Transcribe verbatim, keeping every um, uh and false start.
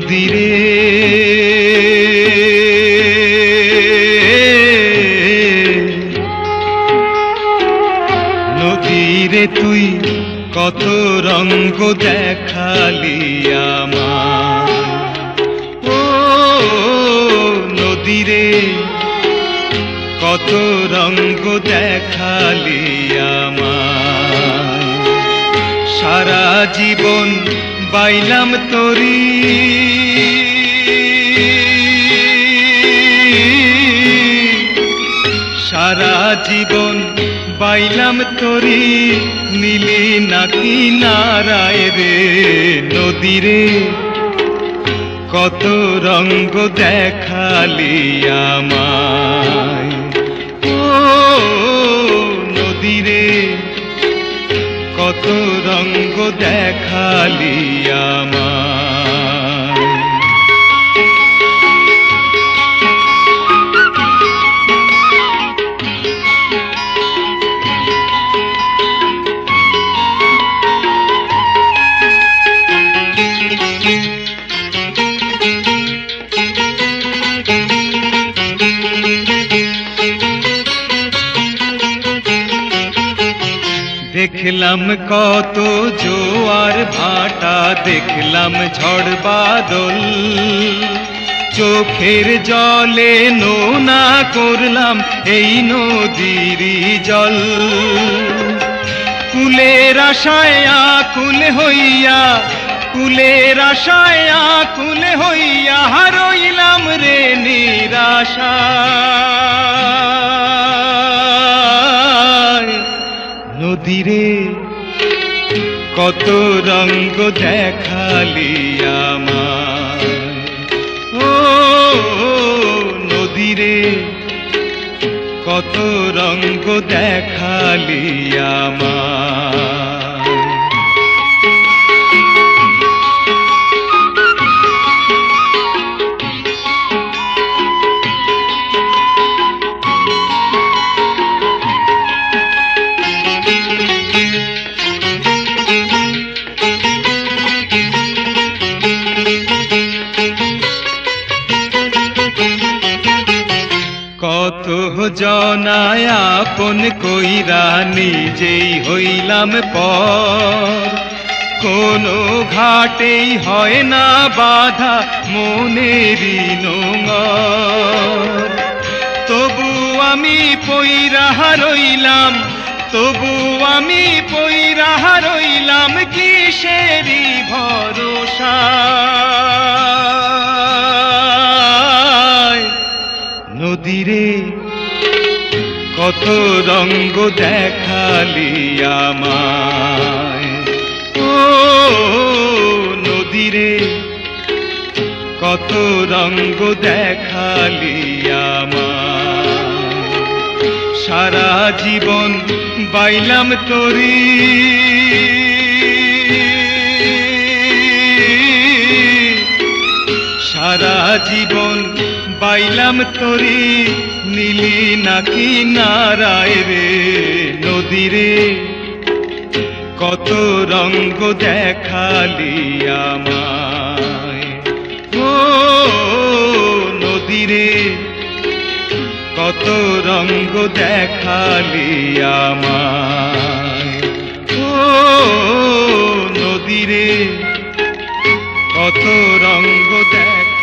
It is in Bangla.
নদীরে নদীরে তুই কত রঙ্গ দেখালি আমার ও নদীরে কত রঙ্গ দেখালি আমার সারা জীবন বাইলাম তোরি সারা জীবন বাইলাম তোরি নীলি নাকি নারায় রে নদীরে কত রঙ্গ দেখালি আমায় ও নদীরে কত রঙ্গ দেখালি আমায় দেখলাম কত জোয়ার ভাটা দেখলাম ঝড় বাদল চোখের জলে নোনা করলাম এই নদীর জল কুলের আশায় আকুল হইয়া কুলের আশায় আকুল হইয়া রইলাম রে নিরাশা নদীরে কত রঙ্গ দেখালি আমায় ও নদীরে কত রঙ্গ দেখালি আমায় কত জনায় আপন কইরা নিজেই হইলাম পর কোনো ঘাটেই হয় না বাধা মনেরই নোঙর তবু আমি পইরা রইলাম তবু আমি পইরা রইলাম কিসেরই ভরসা নদীরে কত রঙ্গ দেখালি আমায় ও নদীরে কত রঙ্গ দেখালি আমায় সারা জীবন বাইলাম তোরি সারা জীবন বাইলাম তোরি নীলি নাকি নারায় রে নদীরে কত রঙ্গ দেখালি আমায় ও নদীরে কত রঙ্গ দেখালি আমায় ও নদীরে কত রঙ্গ দেখ